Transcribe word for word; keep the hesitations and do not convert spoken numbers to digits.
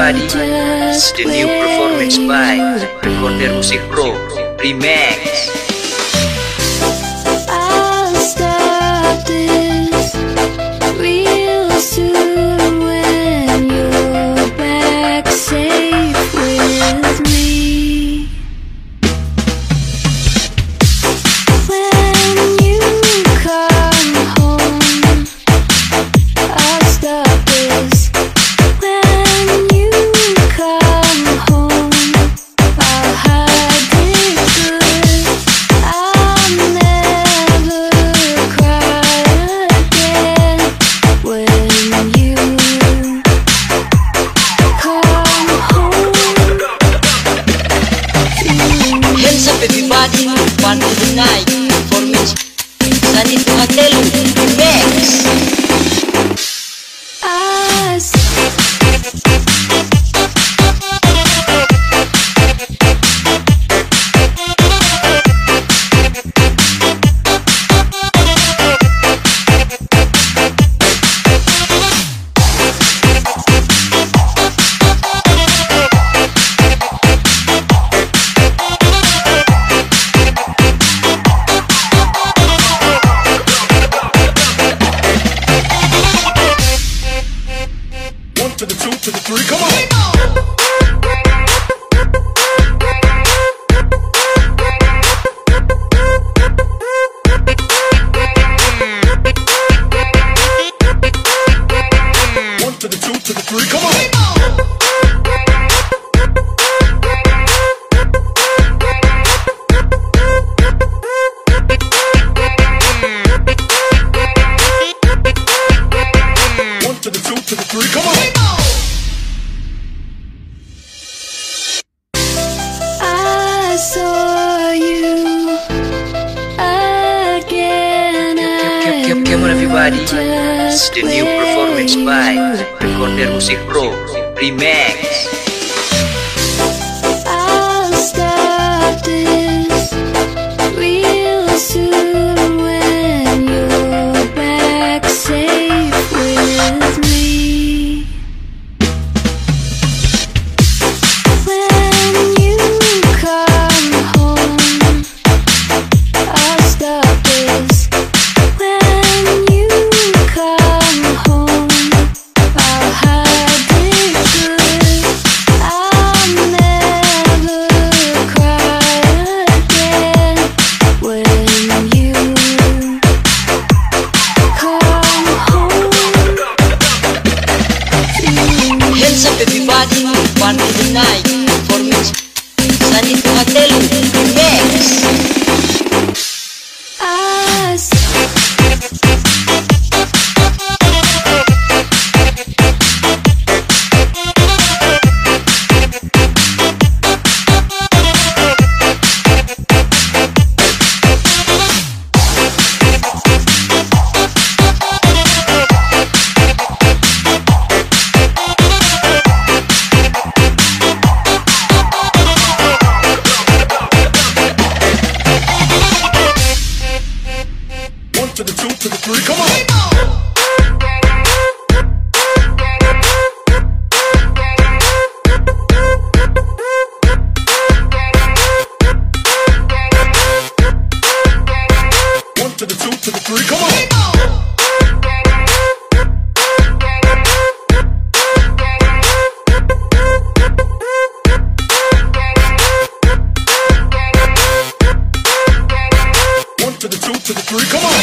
everybody, it's the new performance by Recorder Music Pro Remix. I'll stop this real soon when you're back safe with me. When you come home, I'll stop this. When you come home, I'll hide it good. I'll never cry again when you come home. Hands up everybody, one to the night. Performance Sani Tuhatelu Remix. I To the two, to the three, come on! One to the two, to the three, come on! One to the two, to the three, come on! I saw you again. Come, come, come on everybody, it's the new performance by Recorder Music Pro Remix. I'll stop this real soon when you're back safe with me. When you come home, I'll stop this. When you come home, I'll hide it good. I'll never cry again when you come home. Hands up everybody, one to the night. Performance Sani Tuhatelu Remix. I One to the two, to the three, come on! One to the two, to the three, come on! One to the two, to the three, come on!